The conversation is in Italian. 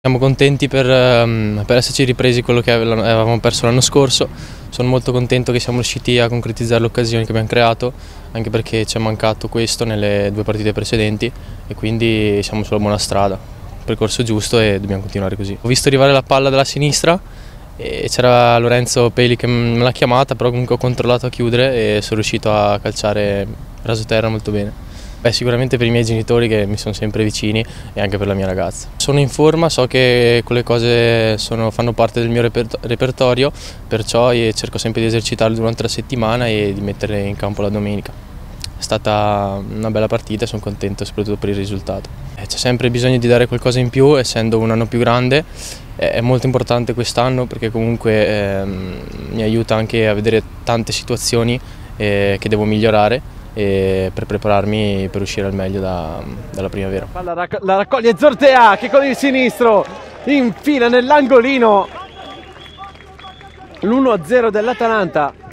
Siamo contenti per esserci ripresi quello che avevamo perso l'anno scorso. Sono molto contento che siamo riusciti a concretizzare le occasioni che abbiamo creato, anche perché ci è mancato questo nelle 2 partite precedenti e quindi siamo sulla buona strada. Percorso giusto e dobbiamo continuare così. Ho visto arrivare la palla dalla sinistra e c'era Lorenzo Peli che me l'ha chiamata, però comunque ho controllato a chiudere e sono riuscito a calciare rasoterra molto bene. Sicuramente per i miei genitori che mi sono sempre vicini e anche per la mia ragazza. Sono in forma, so che quelle cose fanno parte del mio repertorio, perciò cerco sempre di esercitarle durante la settimana e di metterle in campo la domenica. È stata una bella partita e sono contento soprattutto per il risultato. C'è sempre bisogno di dare qualcosa in più, essendo un anno più grande. È molto importante quest'anno perché comunque mi aiuta anche a vedere tante situazioni che devo migliorare per prepararmi per uscire al meglio dalla primavera. La raccoglie Zortea che con il sinistro infila nell'angolino l'1-0 dell'Atalanta.